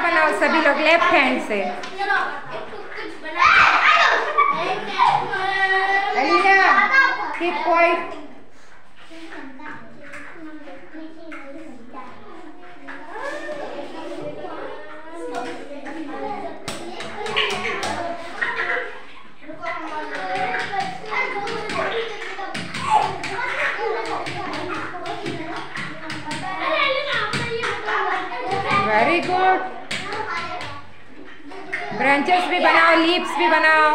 बनाओ सभी लोग लेफ्ट हैंड से। Alina keep quiet. Very good. Branches भी बनाओ, लीव्स भी बनाओ।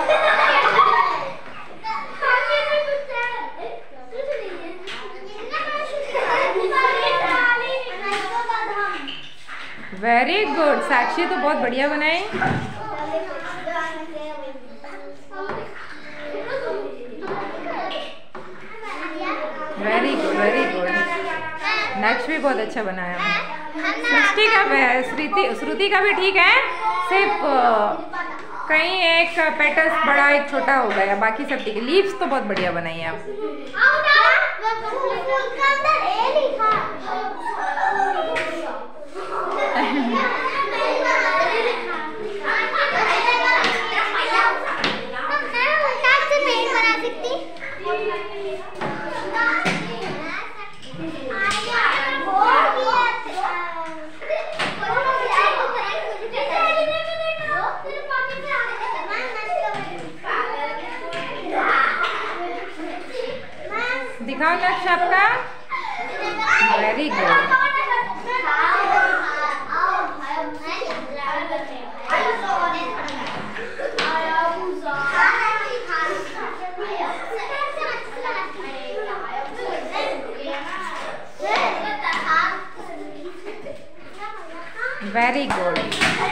Very good. साक्षी तो बहुत बढ़िया बनाई। Very good, very good. Next भी बहुत अच्छा बनाया। सृष्टि का, श्रुति का भी ठीक है, सिर्फ कहीं एक पेटल्स बड़ा एक छोटा हो गया, बाकी सब ठीक है। लीव्स तो बहुत बढ़िया बनाई है आप। दिखाओ लक्ष्य आपका। Very good. Very good.